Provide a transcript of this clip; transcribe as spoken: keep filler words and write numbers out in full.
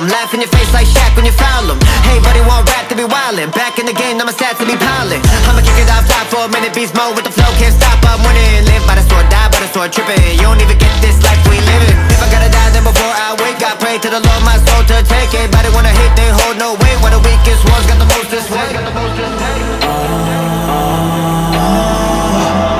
laugh in your face like Shaq when you foul him. Hey buddy, want rap to be wildin'. Back in the game, now my stats to be piling. I'ma kick it off top for a minute, beast mode with the flow, can't stop, I'm winning. Live by the sword, die by the sword, trippin'. You don't even get this life we living. If I gotta die, then before I wake, I pray to the Lord, my soul to take. Everybody wanna hate, they hold no weight. Why the weakest ones got the most this way.